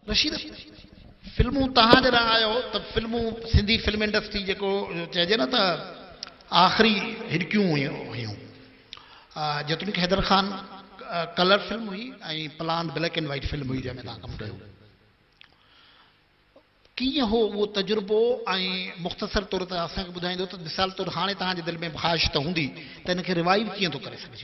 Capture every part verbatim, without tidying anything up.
रशीद फिल्मूं तव्हां जॾहिं आयो त फिल्मूं सिंधी फिल्म इंडस्ट्री जेको चइजे न त आख़िरी हिड़कियूं हुयूं हुयूं जेतोणीकि हैदर ख़ान कलर फिल्म हुई ऐं plain black and white film हुई जंहिंमें तव्हां कमु कयो कीअं हो उहो तजुर्बो ऐं मुख़्तसर तौर ते असांखे ॿुधाईंदो त मिसाल तौरु हाणे तव्हांजे दिलि में ख़्वाहिश त हूंदी त हिनखे रिवाइव कीअं थो करे सघिजे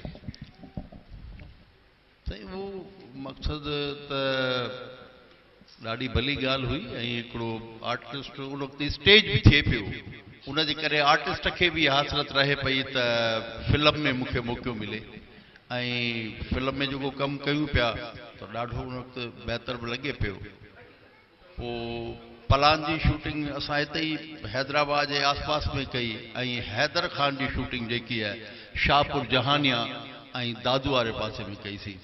साईं उहो मक़सदु त ॾाढी भली ॻाल्हि हुई ऐं हिकिड़ो आर्टिस्ट उन वक़्तु स्टेज बि थिए पियो उनजे करे आर्टिस्ट खे बि हासिलत रहे पई त फिल्म में मूंखे मौक़ो मिले ऐं फिल्म में जेको कमु कयूं पिया त ॾाढो उन वक़्तु बहितर बि लॻे पियो पोइ पलान जी शूटिंग असां हिते ई हैदराबाद जे आस पास में कई ऐं हैदर ख़ान जी शूटिंग जेकी आहे शाहपुर जहानिया ऐं दादू वारे पासे में कईसीं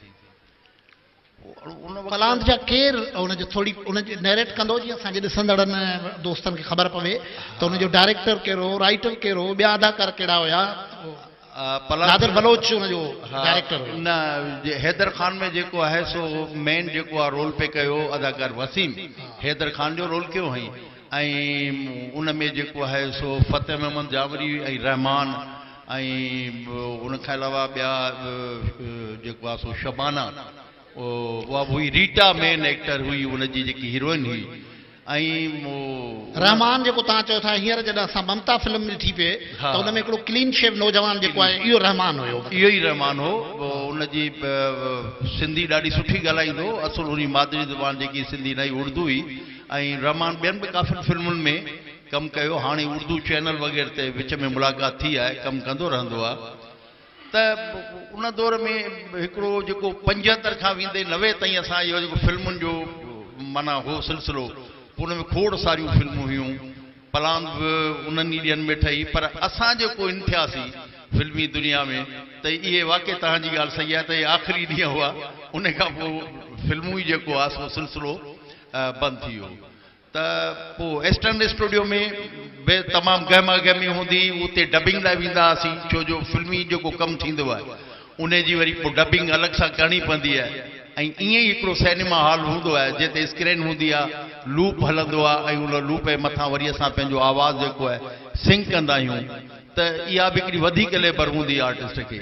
पलांद जा केर उनजो थोड़ी उनजे नैरेट कंदो जीअं असांजे ॾिसंदड़नि दोस्तनि खे ख़बर पवे त उनजो डायरेक्टर कहिड़ो राइटर कहिड़ो ॿिया अदाकार कहिड़ा हुया नादिर बलोच उनजो डायरेक्टर न हैदर ख़ान में जेको आहे सो मेन जेको आहे रोल पे कयो अदाकार वसीम हैदर ख़ान जो रोल कयो हुई ऐं उन में जेको आहे सो फ़तेह महमद जावरी ऐं रहमान ऐं उनखां अलावा ॿिया जेको आहे सो शबाना उहा हुई रीटा मेन एक्टर हुई उनजी जेकी हीरोइन हुई ऐं रहमान जेको तव्हां चयो था हींअर जॾहिं असां ममता फिल्म ॾिठी पिए त उन में हिकिड़ो क्लीन शेव नौजवान जेको आहे इहो रहमान हुयो इहो ई रहमान हो उनजी सिंधी ॾाढी सुठी ॻाल्हाईंदो असुल उन मादरी ज़ुबान जेकी सिंधी न उर्दू हुई ऐं रहमान ॿियनि बि काफ़ी फिल्मुनि में कमु कयो हाणे उर्दू चैनल वग़ैरह ते विच में मुलाक़ात थी आहे कमु कंदो रहंदो आहे त उन दौर में हिकिड़ो जेको पंजहतरि खां वेंदे नवे ताईं असां इहो जेको फिल्मुनि जो माना हो सिलसिलो उन में खोड़ सारियूं फिल्मूं हुयूं पलांद बि उन्हनि ई ॾींहंनि में ठही पर असां जेको इन थियासीं फिल्मी दुनिया में त इहे वाक़ई तव्हांजी ॻाल्हि सही आहे त इहे आख़िरी ॾींहं हुआ उन खां पोइ फिल्मूं ई जेको आहे सो सिलसिलो बंदि थी वियो त पोइ एस्टर्न स्टूडियो में बि तमामु गहमा गहमी हूंदी उते डबिंग लाइ वेंदा हुआसीं छो जो फिल्मी जेको कमु थींदो आहे उन जी वरी पोइ डबिंग अलॻि सां करणी पवंदी आहे ऐं ईअं ई हिकिड़ो सिनेमा हॉल हूंदो आहे जिते स्क्रीन हूंदी आहे लूप हलंदो आहे ऐं उन लूप जे मथां वरी असां पंहिंजो आवाज़ु जेको आहे सिंक कंदा आहियूं त इहा बि हिकिड़ी वधीक लेबर हूंदी आहे आर्टिस्ट खे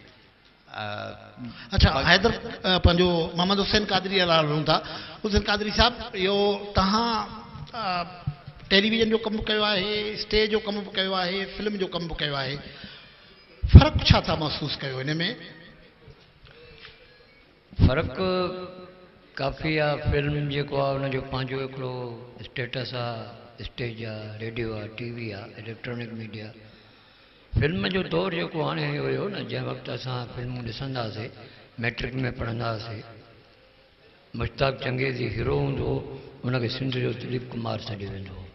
अच्छा हैदर पंहिंजो मोहम्मद हुसैन कादरी लाइ हलूं था हुसैन कादरी साहिबु इहो तव्हां टेलीविज़न जो कमु कयो आहे स्टेज जो कमु बि कयो आहे फिल्म जो कमु बि कयो आहे फ़र्क़ु छा था महसूसु कयो हिन में फ़र्क़ु काफ़ी आहे फिल्म जेको आहे हुनजो पंहिंजो हिकिड़ो स्टेटस आहे स्टेज आहे रेडियो आहे टीवी आहे इलेक्ट्रॉनिक मीडिया फिल्म जो दौर जेको हाणे हुयो न जंहिं वक़्तु असां फिल्मूं ॾिसंदा हुआसीं मैट्रिक में पढ़ंदा हुआसीं मुश्ताक चंगेज़ी हीरो हूंदो हुनखे सिंध जो दिलीप कुमार सॾियो वेंदो हो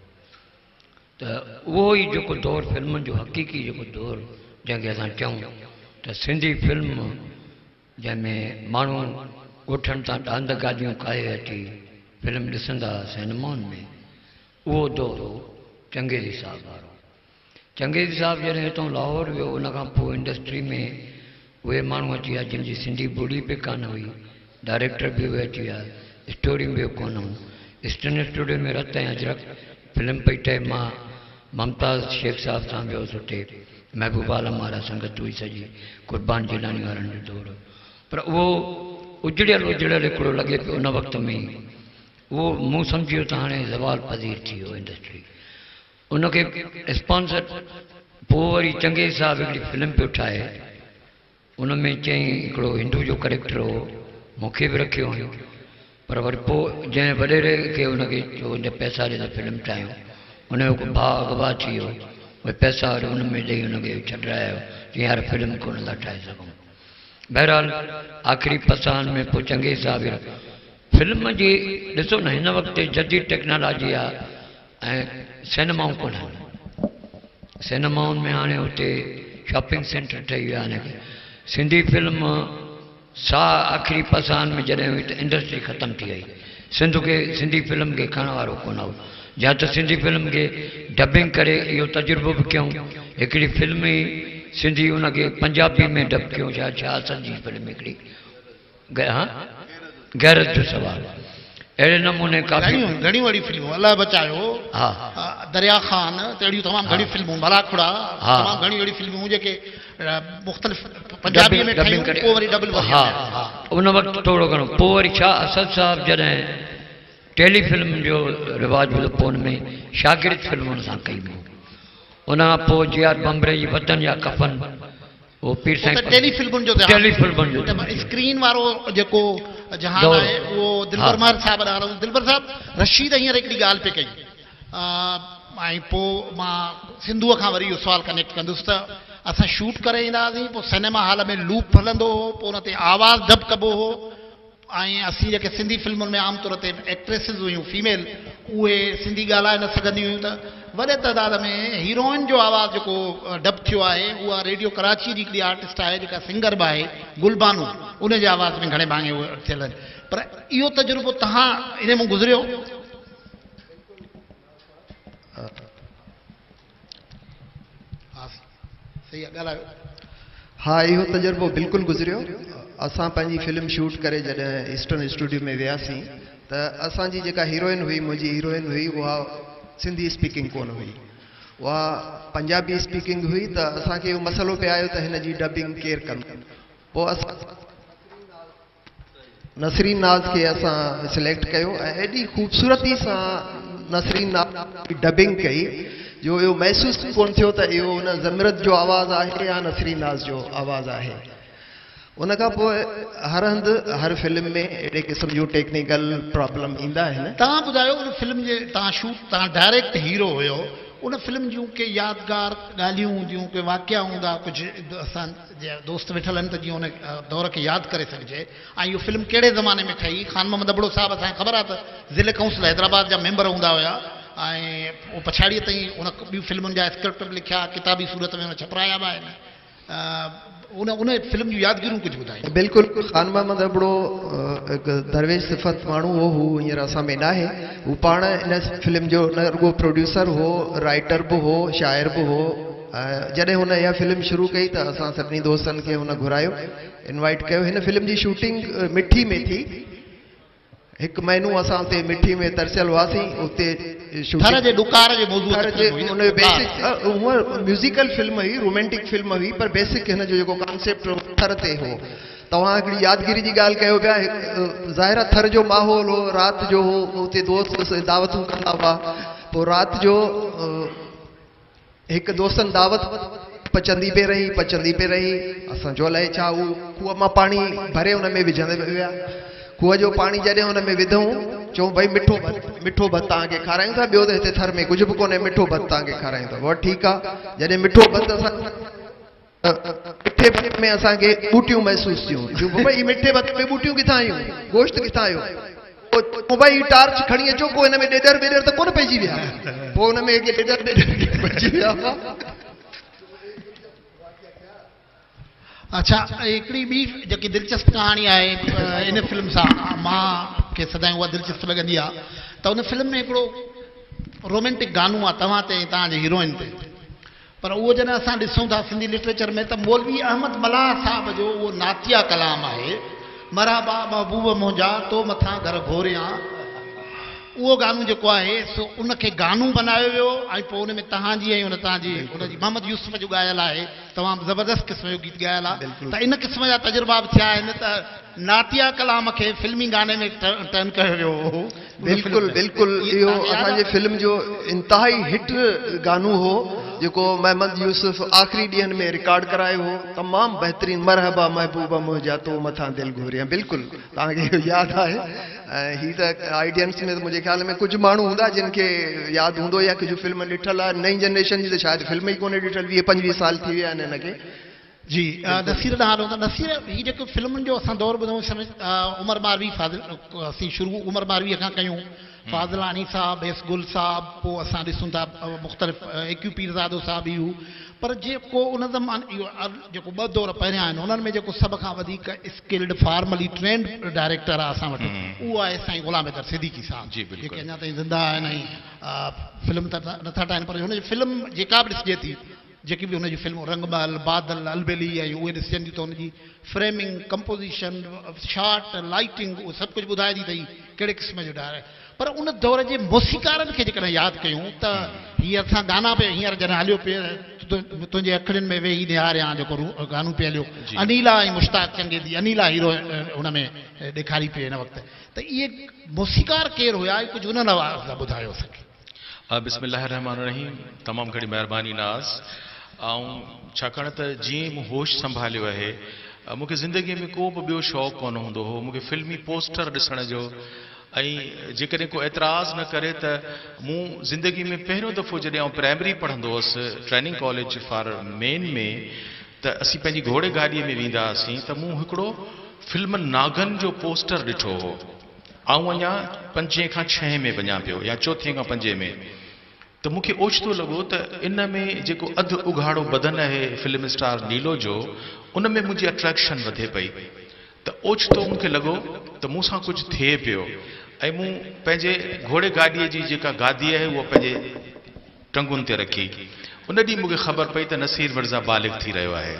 त उहो ई जेको दौर फिल्मुनि जो हक़ीक़ी जेको दौर जंहिंखे असां चऊं त सिंधी फिल्म जंहिंमें माण्हू ॻोठनि तां डांद गाॾियूं काए अची फिल्म ॾिसंदा सिनेमाउनि में उहो दौर हो चंगेज़ी साहिब वारो चंगेज़ी साहिबु जॾहिं हितां लाहौर वियो उनखां पोइ इंडस्ट्री में उहे माण्हू अची विया जंहिंजी सिंधी ॿोली बि कान हुई डायरेक्टर बि उहे अची विया स्टोरियूं बि कोन हुयूं ईस्टर्न स्टूडियो में रत ऐं अजरक फिल्म पई ठहे मां ममताज़ शेख साहिब सां वियोसि हुते महबूबा आलम वारा संगत हुई सॼी कुर्बान जिलानी वारनि जो दौर पर उहो उजड़ियल उजड़ियल हिकिड़ो लॻे पियो उन वक़्त में उहो मूं सम्झी वियो त हाणे ज़वाल पज़ीर थी वियो इंडस्ट्री उनखे स्पॉन्सर पोइ वरी चंगेज़ी साहिबु हिकिड़ी फिल्म पियो ठाहे उन में चई हिकिड़ो हिंदू जो करेक्टर हो मूंखे बि रखियो हुयो पर वरी पोइ जंहिं वॾेरे खे हुनखे चयो हुन पैसा ॾे त फिल्म ठाहियूं हुनजो को भाउ अॻवा थी वियो उहे पैसा वरी हुन में ॾेई हुनखे छॾायो जीअं यार फिल्म कोन था ठाहे सघूं बहरहाल आख़िरी पसान में पोइ चंगेज़ी साहिबु फिल्म जी ॾिसो न हिन वक़्तु जदीद टेक्नोलॉजी आहे ऐं सिनेमाऊं कोन आहिनि सिनेमाउनि में हाणे हुते शॉपिंग सेंटर ठही विया आहिनि सिंधी फिल्म सा आख़िरी पसान में जॾहिं हुई त इंडस्ट्री ख़तमु थी वई सिंध खे सिंधी फिल्म खे खणण वारो कोन हो या त सिंधी फिल्म खे डबिंग करे इहो तजुर्बो बि कयूं हिकिड़ी फिल्म ई सिंधी उनखे पंजाबी में डब कयूं छा छा सॼी फिल्म हिकिड़ी हा गैरत जो सवालु अहिड़े नमूने काफ़ी घणियूं घणियूं अहिड़ियूं फिल्मूं, अल्लाह बचायो, हा अ, दरिया खान, त अहिड़ियूं तमामु घणियूं फिल्मूं, भलाखुड़ा, हा। तमामु घणियूं अहिड़ियूं फिल्मूं जेके मुख़्तलिफ़ पंजाबीअ में ठहियूं, करे पोइ वरी डबल हा हा उन वक़्तु थोरो घणो पोइ वरी छा असद साहिबु जॾहिं टेलीफिल्म जो रिवाजु हुयो पोइ हुन में शागिर्द फिल्मुनि सां कई हुई। उन खां पोइ जी आर बम्बरे जी वतन या कफन, उहो पीर त साईं टेलीफिल्मुनि जो टेलीफिल्मुनि जो स्क्रीन वारो जेको जहान दौर। आहे उहो दिलबर मार साहिब ॾाढो, दिलबर साहिबु रशीद हींअर हिकिड़ी ॻाल्हि पे कई, अ, ऐं पोइ मां सिंधूअ खां वरी इहो सुवालु कनेक्ट कंदुसि त असां शूट करे ईंदा हुआसीं, पोइ सिनेमा हॉल में लूप हलंदो हो, पोइ हुन ते आवाज़ु डब कबो हो, ऐं असीं जेके सिंधी फिल्मुनि में आमतौर ते एक्ट्रेसिस हुयूं फीमेल, उहे सिंधी ॻाल्हाए न सघंदियूं हुयूं, त वॾे तइदाद में हीरोइन जो आवाज़ु जेको डब थियो आहे उहा रेडियो कराची जी हिकिड़ी आर्टिस्ट आहे जेका सिंगर बि आहे गुलबानू, उन जे आवाज़ में घणे भाङे उहे थियल आहिनि। पर इहो तजुर्बो तव्हां इन मां गुज़रियो? हा सही आहे, ॻाल्हायो। हा, इहो तजुर्बो बिल्कुलु गुज़रियो। असां पंहिंजी फिल्म शूट करे जॾहिं ईस्टर्न स्टूडियो में वियासीं त असांजी जेका हीरोइन हुई, मुंहिंजी हीरोइन हुई, उहा सिंधी स्पीकिंग कोन हुई, उहा पंजाबी स्पीकिंग हुई। त असांखे इहो मसइलो पियो आयो त हिन जी डबिंग केरु कंदो। पोइ असां नसरीन नाज़ खे असां सिलेक्ट कयो ऐं एॾी ख़ूबसूरती सां नसरीन नाज़ जी डबिंग कई जो इहो महसूसु कोन थियो त इहो हुन ज़मीरत जो आवाज़ु आहे या नसरीन नाज़ जो आवाज़ु आहे। उन खां पोइ हर हंधि हर फिल्म में अहिड़े क़िस्म जूं टेक्निकल प्रॉब्लम ईंदा आहिनि। तव्हां ॿुधायो उन फिल्म जे तव्हां शूट तव्हां डायरेक्ट हीरो हुयो, उन फिल्म जूं के यादगार ॻाल्हियूं हूंदियूं, के वाक़िया हूंदा, कुझु असां दोस्त वेठल आहिनि त जीअं उन दौर खे यादि करे सघिजे। ऐं इहो फिल्म कहिड़े ज़माने में ठही? खान मोहम्मद अबड़ो साहिबु असांखे ख़बर आहे त ज़िले काउंसिल हैदराबाद जा मेंबर हूंदा हुया, ऐं उहो पछाड़ीअ ताईं उन ॿियूं फिल्मुनि जा स्क्रिप्ट बि लिखिया, किताबी सूरत में उन छपराया बि आहिनि। उन उन फिल्म जूं यादगिरियूं कुझु ॿुधायो। बिल्कुलु, खान मोहम्मद अबड़ो हिकु दरवेश सिफ़त माण्हू हो, हू हींअर असां में न आहे। हू पाण इन फिल्म जो न रुगो प्रोड्यूसर हो, राइटर बि हो, शाइर बि हो। जॾहिं हुन इहा फिल्म शुरू कई त असां सभिनी दोस्तनि खे हुन घुरायो, इनवाइट कयो। हिन फिल्म जी शूटिंग मिठी में थी। हिकु महीनो असां उते मिठी में तरसियल हुआसीं। उते थर जे ॾुकार जे मौज़ूअ ते हुन जो बेसिक हूअं म्यूज़िकल फिल्म हुई, रोमेंटिक फिल्म हुई, पर बेसिक हिन जो जेको कॉन्सेप्ट थर ते हो। तव्हां हिकिड़ी यादगिरी जी ॻाल्हि कयो पिया, ज़ाहिर आहे थर जो माहौल हो, राति जो हो, उते दोस्त दावतूं कंदा हुआ। पोइ राति जो हिकु दोस्तनि दावत पचंदी पे रही पचंदी पे रही असां जो अलाए छा उहो खूह मां पाणी भरे हुन में विझंदे विया। खूह जो पाणी जॾहिं हुन में विधऊं, चऊं भई मिठो भत मिठो भत तव्हांखे खारायूं था, ॿियो त हिते थर में कुझु बि कोन्हे, मिठो भत तव्हांखे खारायूं था। उहा ठीकु आहे। जॾहिं मिठो भत असां मिठे भत में असांखे ॿूटियूं महसूसु थियूं, जो भई मिठे भत में ॿूटियूं किथां आयूं, गोश्त किथां आयो। पोइ भई टार्च खणी अचो, पोइ हिन में ॾेॾर वेॾर त कोन पइजी विया। पोइ हुन में ॾेॾर ॾेॾर पइजी विया। अच्छा, हिकिड़ी ॿी जेकी दिलचस्प कहाणी आहे इन फिल्म सां, मां खे सदाईं उहा दिलचस्प लॻंदी आहे त उन फिल्म में हिकिड़ो रोमेंटिक गानो आहे तव्हां ते तव्हांजे हीरोइन ते। पर उहो जॾहिं असां ॾिसूं था सिंधी लिटरेचर में त मौलवी अहमद मलाह साहिब जो उहो नातिया कलाम आहे, मराबा महबूब मुंहिंजा तो मथां घर घोरियां। उहो गानो जेको आहे सो उनखे गानो बनायो वियो, ऐं पोइ उन में तव्हांजी ऐं उन तव्हांजी उनजी मोहम्मद यूसुफ जो ॻायल आहे, तमामु ज़बरदस्त क़िस्म जो गीत ॻायल आहे। त इन क़िस्म जा तजुर्बा बि थिया आहिनि त नातिया कलाम खे फिल्मी गाने में टर्न कयो वियो हो। बिल्कुलु बिल्कुलु, इहो असांजे फिल्म जो इंतिहाई हिट गानो हो जेको मोहम्मद यूसुफ आख़िरी ॾींहंनि में रिकॉर्ड करायो हो। तमामु बहितरीन, मरहबा महबूबा मुंहिंजा तो मथां दिलि घुरियां। बिल्कुलु तव्हांखे इहो यादि आहे। ऐं हीअ त आइडियंस में त मुंहिंजे ख़्याल में कुझु माण्हू हूंदा जिन खे यादि हूंदो या कुझु फिल्म ॾिठल आहे। नई जनरेशन जी त शायदि फिल्म ई कोन्हे ॾिठल, वीह पंजवीह साल थी विया आहिनि हिनखे। जी नसीर ॾाढो त नसीर हीअ जेको फिल्मुनि जो असां दौर ॿुधूं, उमर मारवी फाज़िल असीं शुरू उमर मारवीअ खां कयूं, फाज़िलानी साहब, एसगुल साहब, पोइ असां ॾिसूं था मुख़्तलिफ़ एक्यू पीरज़ादो साहब ई हू। पर जेको उन ज़माने इहो जेको ॿ दौर पहिरियां आहिनि, उन्हनि में जेको सभ खां वधीक स्किल्ड फॉर्मली ट्रेंड डायरेक्टर आहे असां वटि, उहो आहे साईं ग़ुलाम हैदर सिद्दीकी साहब, जेके अञा ताईं ज़िंदा आहिनि ऐं फिल्म त नथा ठाहिनि, पर हुनजी फिल्म जेका बि ॾिसिजे थी, जेकी बि हुनजी फिल्मूं रंगमहल, बादल, अलबेली ऐं उहे ॾिसजनि थियूं त हुनजी फ्रेमिंग, कंपोज़िशन, शॉट, लाइटिंग, उहो सभु कुझु ॿुधाए थी अथई कहिड़े क़िस्म जो डायरेक्ट पर उन दौर जे मौसीकारनि खे जेकॾहिं यादि कयूं त हींअर असां गाना पे हींअर जॾहिं हलियो पियो तुंहिंजे अखियुनि में वेही निहारियां जेको गानो पियो हलियो अनीला ऐं मुश्ताक चंगेज़ी अनीला हीरो हुन में ॾेखारी पई हिन वक़्तु त इहे मौसीकार केरु हुया कुझु उन्हनि आवाज़ सां ॿुधायो असांखे। बिस्मिल्लाह रहमान रहीम तमामु घणी महिरबानी नाज़ ऐं छाकाणि त जीअं मूं होश संभालियो आहे मूंखे ज़िंदगीअ में को बि ॿियो शौक़ु कोन हूंदो हो मूंखे फिल्मी पोस्टर ॾिसण जो ऐं जेकॾहिं को एतिराज़ न करे त मूं ज़िंदगी में पहिरियों दफ़ो जॾहिं आउं प्राइमरी पढ़ंदो हुअसि ट्रेनिंग कॉलेज फॉर मेन में त असीं पंहिंजी घोड़े गाॾीअ में वेंदा हुआसीं त मूं हिकिड़ो फिल्म नागन जो पोस्टर ॾिठो हो ऐं अञा पंजे खां छहें में वञा पियो या चोथें खां पंजे में त मूंखे ओचितो लॻो त इन में जेको अधु उघाड़ो बदन आहे फिल्म स्टार नीलो जो उन में मुंहिंजी अट्रैक्शन वधे पई त ओचितो मूंखे लॻो त मूंसां कुझु थिए पियो ऐं मूं पंहिंजे घोड़े गाॾीअ जी जेका गादी आहे उहा पंहिंजे टंगुनि ते रखी उन ॾींहुं मूंखे ख़बर पई त नसीर मिर्ज़ा बालिग़ थी रहियो आहे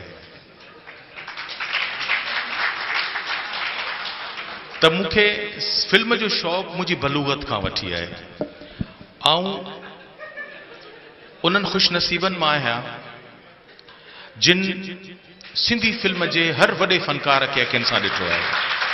त मूंखे फिल्म जो शौक़ु मुंहिंजी बलूगत खां वठी आहे ऐं उन्हनि ख़ुशनसीबनि मां आहियां जिन सिंधी फिल्म जे हर वॾे फनकार खे अखियुनि सां ॾिठो आहे।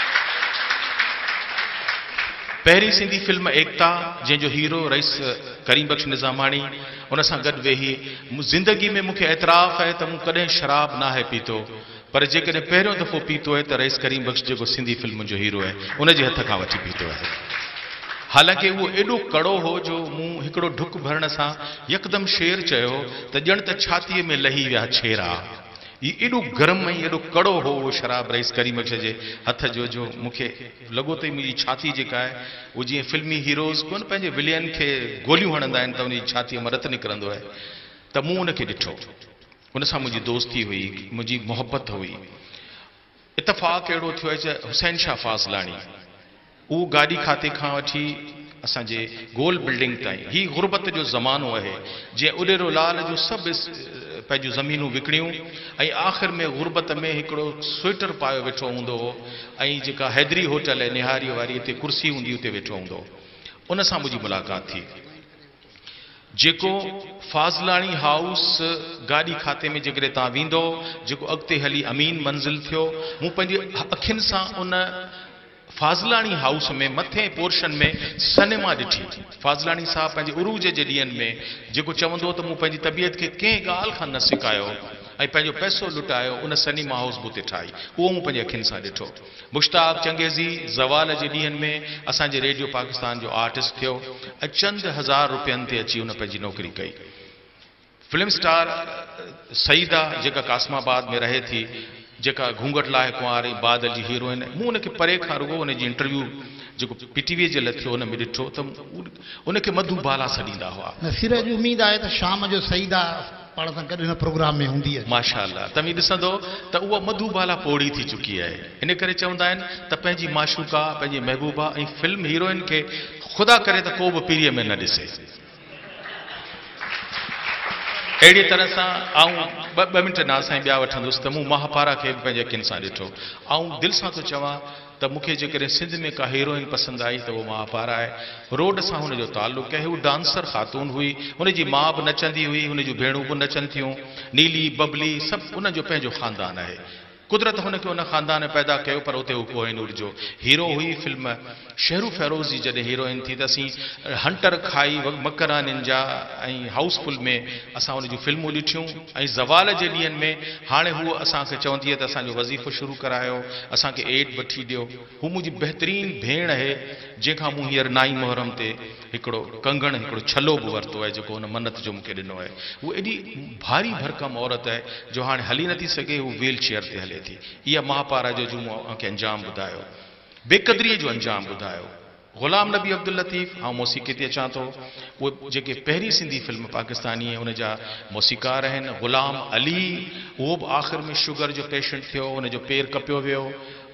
पहिरीं सिंधी फिल्म एकता जंहिंजो हीरो रईस करीम बख्श निज़ामाणी उन सां गॾु वेही ज़िंदगी में मूंखे एतिराफ़ आहे त मूं कॾहिं शराब न आहे पीतो पर जेकॾहिं पहिरियों दफ़ो पीतो आहे त रईस करीम बख्श जेको सिंधी फिल्म जो हीरो आहे उनजे हथ खां वठी पीतो आहे। हालांकि उहो एॾो कड़ो हो जो मूं हिकिड़ो ढुक भरण सां यकदमि शेर चयो त ॼण त छातीअ में लही विया छेरा हीउ एॾो गरम ऐं एॾो कड़ो हो उहो शराब रईस करीम बख्श जे हथ जो जो मूंखे लॻो त मुंहिंजी छाती जेका आहे उहो जीअं फिल्मी हीरोज़ कोन पंहिंजे विलियन खे गोलियूं हणंदा आहिनि त उनजी छातीअ मां रत निकिरंदो आहे त मूं उनखे ॾिठो उन सां मुंहिंजी दोस्ती हुई मुंहिंजी मोहबत हुई। इतफ़ाक़ अहिड़ो थियो आहे त हुसैन शाह फाज़लाणी उहो गाॾी खाते खां वठी असांजे गोल बिल्डिंग ताईं ही गुरबत जो ज़मानो आहे जीअं उॾेरो लाल जो सभु पंहिंजूं ज़मीनूं विकिणियूं ऐं आख़िर में गुरबत में हिकिड़ो स्वेटर पायो वेठो हूंदो हो ऐं जेका हैदरी होटल आहे निहारी वारी हिते कुर्सी हूंदी हुते वेठो हूंदो उन सां मुंहिंजी मुलाक़ात थी। जेको फाज़लाणी हाउस गाॾी खाते में जेकॾहिं तव्हां वेंदो जेको अॻिते हली अमीन मंज़िल थियो मूं पंहिंजी अखियुनि सां उन फाज़लाणी हाउस में मथे पोर्शन में सनेमा ॾिठी। फाज़लाणी साहब पंहिंजे उरूज जे ॾींहंनि में जेको चवंदो त मूं पंहिंजी तबियत खे कंहिं ॻाल्हि खां न सिकायो ऐं पंहिंजो पैसो लुटायो उन सनेमा हाउस बि उते ठाही उहो मूं पंहिंजी अखियुनि सां ॾिठो। मुश्ताक चंगेज़ी ज़वाल जे ॾींहंनि में असांजे रेडियो पाकिस्तान जो आर्टिस्ट थियो ऐं चंद हज़ार रुपयनि ते अची उन पंहिंजी नौकरी कई। फिल्म स्टार सईदा जेका कासमाबाद में रहे थी जेका घूंघट लाइ कुंवारी बादल जी हीरोइन मूं उनखे परे खां रुगो उनजी इंटरव्यू जेको पीटीवीअ जे लाइ थियो उन में ॾिठो त उनखे मधुबाला सॾींदा हुआ। नसीर जी उमेद आहे त शाम जो सईदा पाण सां गॾु हिन प्रोग्राम में हूंदी आहे। माशाअल्लाह तव्हां ॾिसंदो त उहा मधुबाला पोड़ी थी चुकी आहे इन करे चवंदा आहिनि त पंहिंजी माशूका पंहिंजी महबूबा ऐं फिल्म हीरोइन खे ख़ुदा करे त को बि पीढ़ीअ में न ॾिसे। अहिड़ी तरह सां आऊं ॿ ॿ मिंट न साईं ॿिया वठंदुसि त मूं महापारा खे बि पंहिंजे अखियुनि सां ॾिठो ऐं दिलि सां थो चवां त मूंखे जेकॾहिं सिंध में का हीरोइन पसंदि आई त उहो महापारा आहे। रोड सां हुनजो ताल्लुक़ु आहे हू डांसर ख़ातून हुई हुनजी माउ बि नचंदी हुई हुनजूं भेणूं बि नचनि थियूं नीली बबली सभु उनजो पंहिंजो ख़ानदान आहे। कुदरत हुनखे उन ख़ानदान में पैदा कयो पर उते हू कोहिनूर जो हीरो हुई। फिल्म शेरू फेरोज़ जी जॾहिं हीरोइन थी त असीं हंटर खाई मकरानिन जा ऐं हाउसफुल में असां उनजूं फिल्मूं ॾिठियूं ऐं ज़वाल जे ॾींहंनि में हाणे हूअ असांखे चवंदी आहे त असांजो वज़ीफ़ो शुरू करायो असांखे एड वठी ॾियो। हू मुंहिंजी बहितरीनु भेण आहे जंहिंखां मूं हींअर नाई मुहर्रम ते हिकिड़ो कंगण हिकिड़ो छलो बि वरितो आहे जेको हुन मन्नत जो मूंखे ॾिनो आहे। उहा एॾी भारी भरकम औरत आहे जो हाणे हली नथी सघे हू व्हील चेयर ते हले थी। इहा महापारा जो जो मूं तव्हांखे अंजाम ॿुधायो बेक़दरीअ जो अंजाम ॿुधायो। ग़ुलाम नबी अब्दुल लतीफ़ ऐं मौसीक़े ते अचां थो उहे जेके पहिरीं सिंधी फिल्म पाकिस्तानी उन जा मौसीकार आहिनि। ग़ुलाम अली उहो बि आख़िर में शुगर जो पेशेंट थियो उनजो पेर कपियो वियो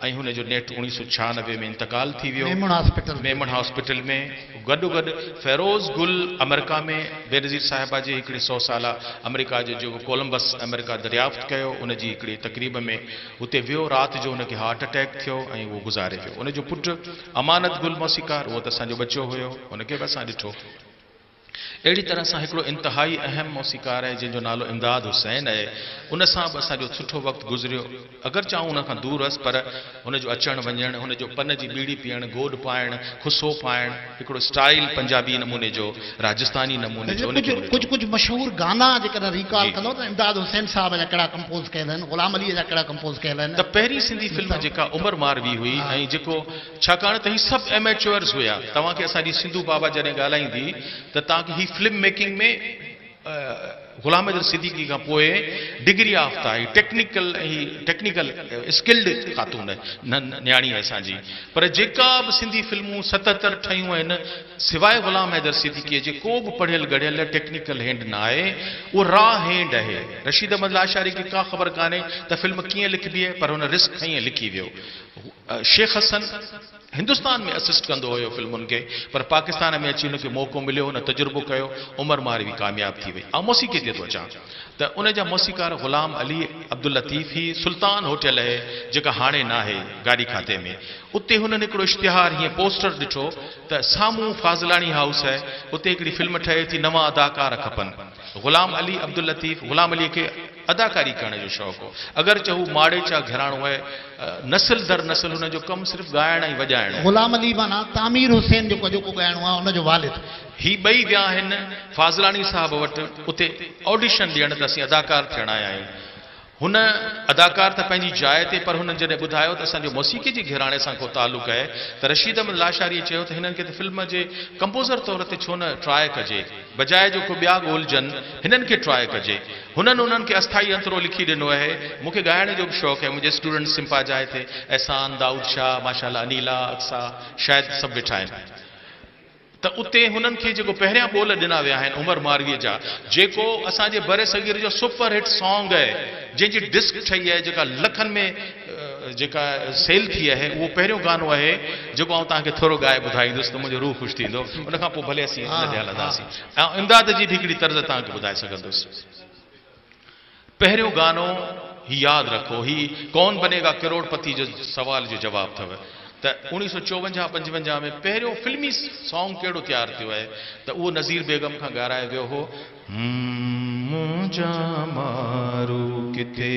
ऐं हुन जो नेट उणिवीह सौ छियानवे में इंतकाल थी वियो मेमन हॉस्पिटल मेमन हॉस्पिटल में। गॾो गॾु फेरोज़ गुल अमेरिका में बेनज़ीर साहिबा जे हिकिड़ी सौ साला अमेरिका जो जेको कोलंबस अमेरिका दरियाफ़्त कयो उन जी हिकिड़ी तक़रीब में उते वियो। राति जो हुनखे हार्ट अटैक थियो ऐं उहो गुज़ारे वियो। उन जो पुटु अमानत गुल मौसीक़ार, उहो त असांजो बचो हुयो, हुनखे बि असां ॾिठो। अहिड़ी तरह सां हिकिड़ो इंतिहाई अहम मौसीक़ार आहे जंहिंजो नालो इमदाद हुसैन आहे। उन सां बि असांजो सुठो वक़्तु गुज़रियो। अगरि चाहूं उन खां दूरि हुअसि, पर हुनजो अचणु वञणु, हुनजो पन जी बीड़ी पीअणु, गोॾ पाइणु, खुसो पाइणु, हिकिड़ो स्टाइल पंजाबी नमूने जो, राजस्थानी नमूने जो, कुझु कुझु कुझु मशहूरु गाना जेकॾहिं रिकॉल कंदो त इमदाद हुसैन साहब जा कहिड़ा कंपोज़ कयल आहिनि, ग़ुलाम अलीअ जा कहिड़ा कंपोज़ कयल आहिनि। त पहिरीं सिंधी फिल्म जेका उमर मारवी हुई, ऐं जेको छाकाणि त ही सभु एमेच्योर्स हुया। तव्हांखे असांजी सिंधू बाबा जॾहिं ॻाल्हाईंदी त तव्हांखे ही फिल्म मेकिंग में ग़ुलाम अहमद सिद्दीकी खां पोइ डिग्री याफ़्ता ही टेक्निकल ही टेक्निकल स्किल्ड ख़ातून न्याणी आहे असांजी। पर जेका बि सिंधी फिल्मूं सतहतरि ठहियूं आहिनि, सवाइ ग़ुलाम हैदर सिद्दीकीअ जे को बि पढ़ियल गढ़ियल टेक्निकल हैंड न आहे, उहो रॉ हैंड आहे। रशीद अहमद लाशारी खे का ख़बर कान्हे त फिल्म कीअं लिखबी आहे, पर हुन रिस्क खईं लिखी वियो। शेख हसन हिंदुस्तान में असिस्ट कंदो हुयो फिल्मुनि खे, पर पाकिस्तान में अची हुनखे मौक़ो मिलियो, हुन तजुर्बो कयो, उमर मारवी कामयाब थी वई। ऐं मौसीक़े ते थो अचां त उन जा मौसीक़ार ग़ुलाम अली अब्दुल लतीफ़ ही सुल्तान होटल आहे जेका हाणे न आहे गाड़ी खाते में। उते हुननि हिकिड़ो इश्तिहार हीअं पोस्टर ॾिठो त साम्हूं फाज़लानी हाउस आहे, उते हिकिड़ी फिल्म ठहे थी, नवां अदाकार खपनि। ग़ुलाम अली अब्दुल लतीफ़, ग़ुलाम अलीअ खे अदाकारी करण जो शौक़ु हो। अगरि चहूं माड़ेचा घराणो आहे, नस्ल दर नस्ल हुनजो कमु सिर्फ़ु ॻाइण ऐं वॼाइण। ग़ुलाम अली माना तामीर हुसैन जेको जेको ॻाइणो आहे हुनजो वालिद। ही ॿई विया आहिनि फाज़लानी साहब वटि, उते ऑडिशन ॾियण त असीं अदाकार थियण आया आहियूं। हुन अदाकार त पंहिंजी जाइ ते, पर हुननि जॾहिं ॿुधायो त असांजो मौसीक़े जे घराणे सां को तालुक़ु आहे, त रशीद अहमद लाशारीअ चयो त हिननि खे त फिल्म जे कंपोज़र तौर ते छो न ट्राए कजे, बजाए जो को ॿिया ॻोल्हजनि, हिननि खे ट्राए कजे। हुननि उन्हनि खे अस्थाई अंतरो लिखी ॾिनो आहे। मूंखे ॻाइण जो बि शौक़ु आहे, मुंहिंजे स्टूडेंट सिम्पा जाइ ते एहसान, दाऊद शाह, माशाल्लाह अनीला, अक्सा, शायदि सभु वेठा आहिनि। त उते हुननि खे जेको पहिरियां ॿोल ॾिना विया आहिनि उमर मारवीअ जा, जेको असांजे बरे सगीर जो सुपर हिट सॉन्ग आहे, जंहिंजी डिस्क ठही आहे, जेका लखनि में जेका सेल थी आहे, उहो पहिरियों गानो आहे जेको आउं तव्हांखे थोरो ॻाए ॿुधाईंदुसि त मुंहिंजो रूह ख़ुशि थींदो। उन खां पोइ भले असीं हिन ते हलंदासीं ऐं इमदाद जी हिकिड़ी तर्ज़ तव्हांखे ॿुधाए सघंदुसि। पहिरियों गानो ही यादि रखो, ही कौन बनेगा करोड़पति जो सवाल जो जवाबु अथव त उणिवीह सौ चोवंजाह पंजवंजाह में पहिरियों फिल्मी सॉन्ग कहिड़ो तयारु थियो आहे त उहो नज़ीर बेगम खां ॻारायो वियो हो। मुंहिंजा मारू किथे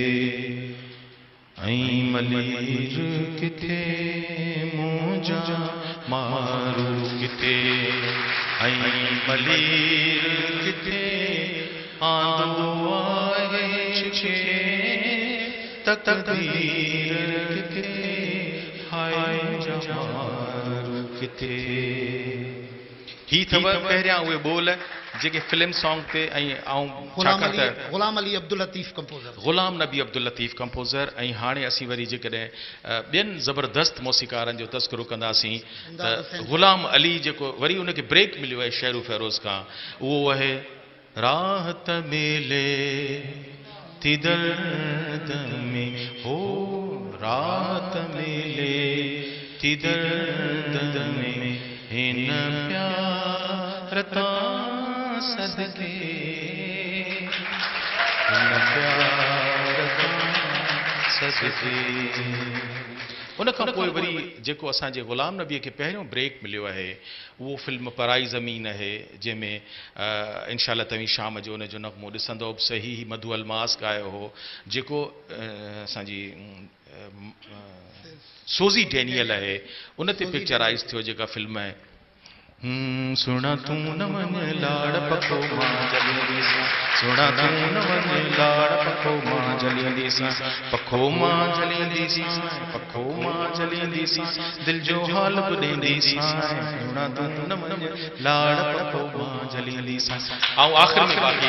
ऐं मलीर किथे, मुंहिंजा मारू किथे ऐं मलीर किथे, आंदो आहे छे तकदीर किथे, हाय जमारू किथे। ही अथव पहिरियां उहे ॿोल जेके फिल्म सॉन्ग ते, ऐं आऊं छाकाणि त ग़ुलाम अली अब्दुल लतीफ़ कंपोज़र, ग़ुलाम नबी अब्दुल लतीफ़ कंपोज़र। ऐं हाणे असीं वरी जेकॾहिं ॿियनि ज़बरदस्त मौसीक़ारनि जो तज़किरो कंदासीं त ग़ुलाम अली जेको वरी उनखे ब्रेक मिलियो आहे शेरू फेरोज़ खां, उहो आहे राहत मिले थी दर्द में, हो राहत मिले थी दर्द में, हिन प्यार तां सदके, हिन प्यार तां सदके। उन खां पोइ वरी जेको असांजे ग़ुलाम नबीअ खे पहिरियों ब्रेक मिलियो आहे, उहो फिल्म पराई ज़मीन आहे, जंहिंमें इंशाअल्लाह तव्हीं शाम जो उनजो नग़मो ॾिसंदो बि सही। मधु अलमास ॻायो हो, जेको असांजी सोज़ी डैनियल आहे, उन ते पिक्चराइज़ थियो जेका फिल्म आहे। सुणा तूं न वञ लाड़ पको मां जलियंदी सां, सुणा तूं न वञ लाड़ पको मां जलियंदी सां, पखो मां जलियंदी सां, पखो मां जलियंदी सां, दिल जो हाल बि ॾींदी सां, सुणा तूं न वञ लाड़ पको मां जलियंदी सां। ऐं आख़िर में बाक़ी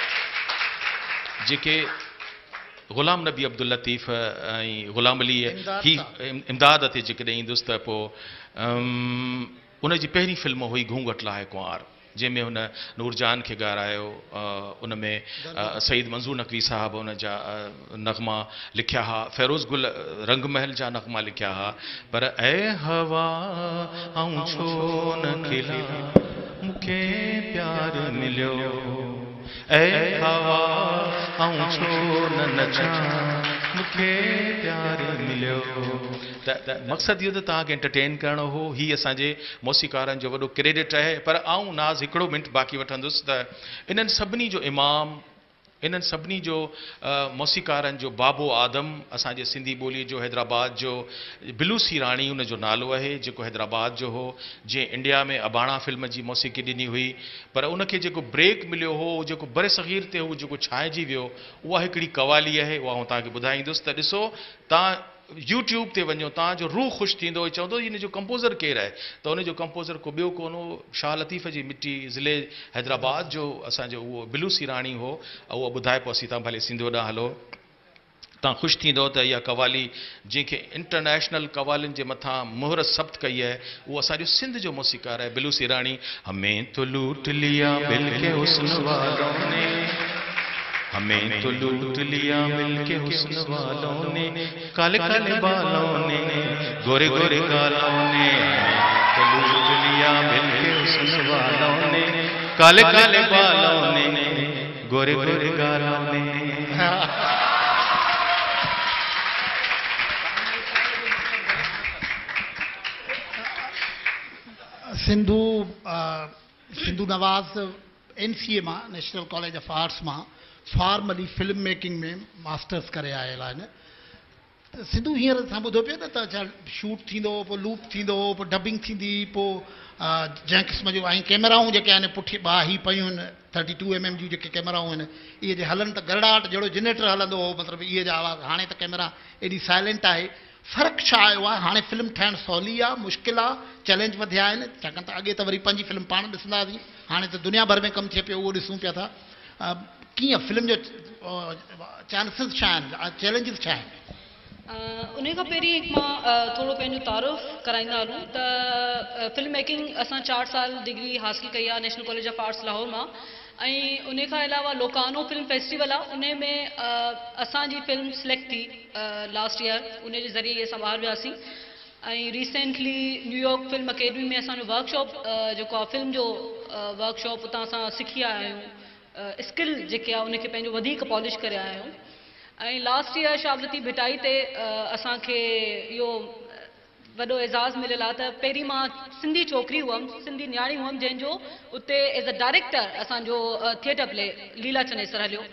जेके ग़ुलाम नबी अब्दुल लतीफ़ ऐं ग़ुलाम अली ही इमदाद ते जेकॾहिं ईंदुसि त पोइ उनजी पहिरीं फिल्म हुई घूंघट लाहे कुंवार। जंहिंमें हुन नूरजान खे ॻारायो, उन में सईद मंज़ूर नक़वी साहब उन जा नग़मा लिखिया हुआ, फ़ैरोज़ गुल रंगमहल जा नग़मा लिखिया हुआ। पर ऐं हवा ऐं छो न खिला मूंखे प्यार मिलियो, ऐं हवा ऐं छो न नचा मूंखे प्यार मिलियो। त मक़सदु इहो त तव्हांखे एंटरटेन करणो हो। ही असांजे मौसीक़ारनि जो वॾो क्रेडिट आहे। पर आऊं नाज़ हिकिड़ो मिंट बाक़ी वठंदुसि त इन्हनि सभिनी जो इमाम, इन्हनि सभिनी जो मौसीक़ारनि जो बाबो आदम, असांजे सिंधी ॿोलीअ जो हैदराबाद जो बिलूसी राणी उन जो नालो आहे, जेको हैदराबाद जो हो, जंहिं इंडिया में अबाणा फिल्म जी मौसीक़ी ॾिनी हुई। पर उनखे जेको ब्रेक मिलियो हो, जेको बरे सग़ीर ते हू जेको छाइजी वियो, उहा हिकिड़ी कवाली आहे, उहा आउं तव्हांखे ॿुधाईंदुसि। त ॾिसो, तव्हां यूट्यूब ते वञो, तव्हांजो रूह ख़ुशि थींदो, चवंदो हिन जो कंपोज़र केरु आहे, त हुन जो कंपोज़र को ॿियो कोन हो, शाह लतीफ़ जी मिट्टी ज़िले हैदराबाद जो असांजो उहो बिलूसी राणी हो। उहो ॿुधाए पोइ तव्हां भले सिंधु ॾांहुं हलो, तव्हां ख़ुशि थींदो त इहा कवाली जंहिंखे इंटरनेशनल कवालियुनि जे मथां मुहर सब्त कई आहे, उहो असांजो सिंध जो मौसीक़ार आहे बिलूसी राणी। हमें तो लूट लिया मिल के हुस्न वालों ने, हमें तो लूट लिया मिल के हुस्न वालों ने, काले काले बालों ने, गोरे गोरे गालों ने, हमें तो लूट लिया मिल के हुस्न वालों ने, काले काले बालों ने, गोरे गोरे गालों ने। Sindhu Sindhu Nawaz N C A मां, नेशनल कॉलेज ऑफ आर्ट्स मां फॉर्मली फिल्म मेकिंग में मास्टर्स करे आयल आहिनि। सिंधु हींअर असां ॿुधो पियो न त छा शूट थींदो, पोइ लूप थींदो, पोइ डबिंग थींदी, पोइ जंहिं क़िस्म जूं ऐं कैमराऊं जेके आहिनि पुठी ॿाह ही पयूं आहिनि, थर्टी टू एम एम जूं जेके कैमराऊं आहिनि, इहे जे हलनि त गड़ाहट जहिड़ो जनरेटर हलंदो हो, मतिलबु इहे जा आवाज़। हाणे त कैमरा एॾी साइलेंट आहे। फ़र्क़ु छा आयो आहे? हाणे फिल्म ठाहिणु सवली आहे, मुश्किल आहे, चैलेंज वधिया आहिनि? छाकाणि त अॻे त वरी पंहिंजी फिल्म पाण ॾिसंदा हुआसीं, हाणे त दुनिया भर में कमु थिए पियो, उहो ॾिसूं पिया था। कीअं फिल्म जो चांसिस छा आहिनि, चैलेंजिस छा आहिनि? उन खां पहिरीं हिकु मां थोरो पंहिंजो तारुफ़ कराईंदा हलूं त फिल्म मेकिंग असां चारि साल डिग्री हासिल कई आहे national college of arts Lahore मां। ऐं उन खां अलावा लोकानो फिल्म फेस्टिवल आहे, उन में असांजी फिल्म सिलेक्ट थी लास्ट ईयर, उन जे ज़रिए असां ॿाहिरि वियासीं। ऐं रिसेंटली न्यूयॉर्क फिल्म अकेडमी में असांजो वर्कशॉप जेको आहे फिल्म जो वर्कशॉप, उतां असां सिखी आया आहियूं, स्किल जेके आहे उनखे पंहिंजो वधीक पॉलिश करे आया आहियूं। ऐं लास्ट ईयर शाबलती भिटाई ते असांखे इहो वॾो एज़ाज़ मिलियल आहे त पहिरीं मां सिंधी छोकिरी हुअमि, सिंधी न्याणी हुअमि, जंहिंजो उते एज़ अ डायरेक्टर असांजो थिएटर प्ले लीला चनेसर हलियो।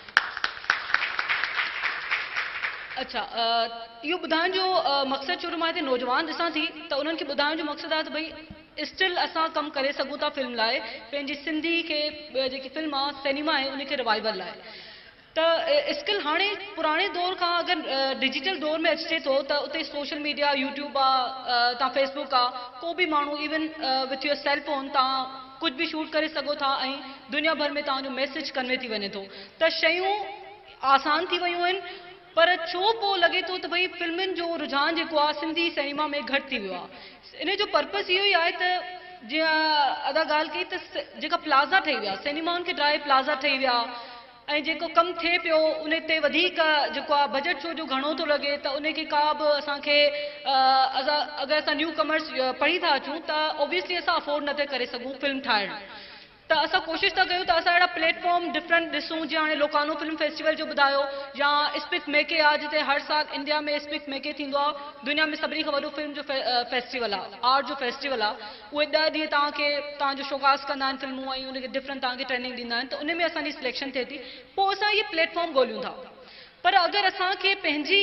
अच्छा, इहो ॿुधाइण जो मक़सदु, छो जो मां हिते नौजवान ॾिसां थी त उन्हनि खे ॿुधाइण जो मक़सदु आहे त भई स्टिल असां कमु करे सघूं था फिल्म लाइ, पंहिंजी सिंधी खे जेकी फिल्म आहे सिनेमा आहे उनखे रिवाइवल लाइ। त स्किल हाणे पुराणे दौर खां अगरि डिजिटल दौर में अचे थो त उते सोशल मीडिया, यूट्यूब आहे, तव्हां फेसबुक आहे, को बि माण्हू even with your cell phone तव्हां कुझु बि शूट करे सघो था ऐं दुनिया भर में तव्हांजो मैसेज कन्वे थी वञे थो। त शयूं आसान थी वियूं आहिनि, पर छो पोइ लॻे थो त भई फिल्मुनि जो रुझान जेको आहे सिंधी सिनेमा में घटि थी वियो आहे। इन जो पर्पज़ इहो ई आहे त जीअं अदा ॻाल्हि कई त जेका प्लाज़ा ठही विया, सिनेमाउनि खे ड्राए प्लाज़ा ठही विया, ऐं जेको कमु थिए पियो उन ते वधीक जेको आहे बजट छो जो घणो थो लॻे, त उनखे का बि असांखे असां अगरि असां न्यू कमर्स पढ़ी था अचूं त ओबियसली असां अफोर्ड नथा करे सघूं फिल्म ठाहिणु। त असां कोशिशि था कयूं त असां अहिड़ा प्लेटफॉर्म डिफरेंट ॾिसूं, जीअं हाणे लोकानो फिल्म फेस्टिवल जो ॿुधायो, या स्पिक मेके आहे जिते हर साल इंडिया में स्पिक मेके थींदो आहे, दुनिया में सभिनी खां वॾो फिल्म जो फेस्टिवल आहे, आर्ट जो फेस्टिवल आहे। उहे ॾह ॾींहं तव्हांखे तव्हांजो शोकास कंदा आहिनि फिल्मूं, ऐं उनखे डिफरेंट तव्हांखे ट्रेनिंग ॾींदा आहिनि, त उन में असांजी सिलेक्शन थिए थी। पोइ असां इहे प्लेटफॉर्म ॻोल्हियूं था, पर अगरि असांखे पंहिंजी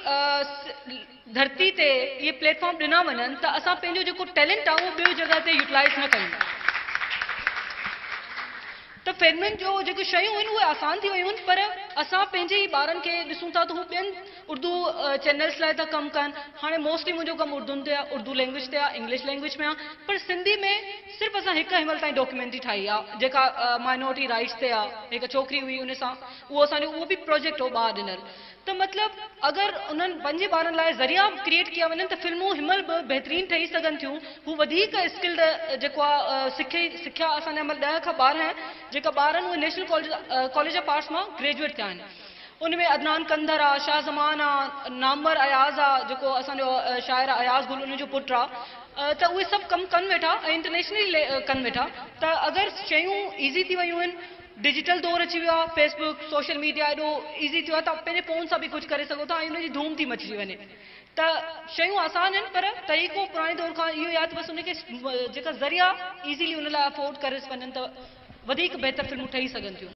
धरती ते इहे प्लेटफॉर्म ॾिना वञनि त असां पंहिंजो जेको टैलेंट आहे उहो ॿियो जॻह ते यूटिलाइज़ न कयूं। त फिल्मुनि जो जेको शयूं आहिनि उहे आसान थी वियूं आहिनि, पर असां पंहिंजे ई ॿारनि खे ॾिसूं था त हू ॿियनि उर्दू चैनल्स लाइ था कमु कनि। हाणे मोस्टली मुंहिंजो कमु उर्दू ते आहे, उर्दू लैंग्वेज ते आहे, इंग्लिश लैंग्वेज में आहे, पर सिंधी में सिर्फ़ु असां हिकु हिनमहिल ताईं डॉक्यूमेंट्री ठाही आहे जेका माइनॉरिटी राइट्स ते आहे। हिकु छोकिरी हुई, उन सां उहो असांजो उहो बि प्रोजेक्ट हो ॿार ॾिनल। त मतिलबु अगरि उन्हनि पंहिंजे ॿारनि लाइ ज़रिया क्रिएट कया वञनि त फिल्मूं हिनमहिल बि बहितरीनु ठही सघनि थियूं। हू वधीक स्किल्ड जेको आहे सिखे सिखिया असांजा हिनमहिल ॾह खां ॿारहं जेका ॿार आहिनि उहे national college college of arts मां ग्रेजुएट थिया आहिनि। उनमें अदनान कंदर आहे, शाह ज़मान आहे, नामवर अयाज़ आहे जेको असांजो शाइर अयाज़ गुल उन जो पुटु आहे। त उहे सभु कमु कनि वेठा ऐं इंटरनेशनली कनि वेठा। त अगरि शयूं ईज़ी थी वियूं आहिनि, डिजिटल दौर अची वियो आहे, फेसबुक सोशल मीडिया एॾो ईज़ी थियो आहे, त पंहिंजे फ़ोन सां बि कुझु करे सघो था ऐं उनजी धूम थी मचिजी वञे। त शयूं आसान आहिनि पर तरीक़ो पुराणे दौर खां इहो आहे त बसि उनखे जेका ज़रिया ईज़ीली उन लाइ अफोर्ड करे वञनि त वधीक बहितर फिल्मूं ठही सघनि थियूं।